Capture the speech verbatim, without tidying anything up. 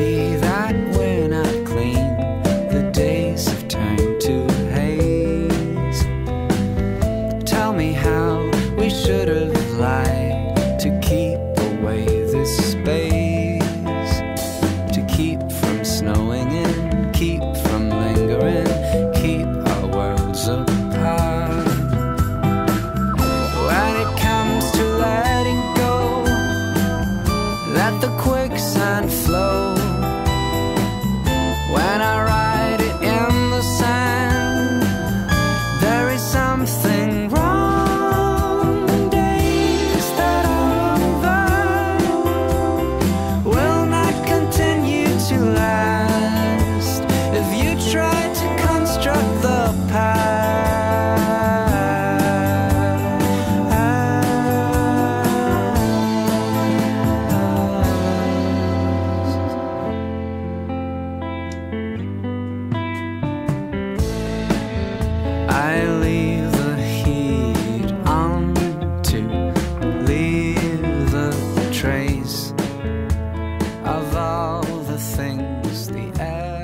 see that we're not clean. The days have turned to haze. Tell me how we should have lied to keep away this space, to keep from snowing in, keep from lingering, keep our worlds apart. When it comes to letting go, let the quicksand flow. When I write it in the sand, there is something wrong. Days that are over will not continue to last if you try to construct the past. I leave the heat on to leave the trace of all the things the air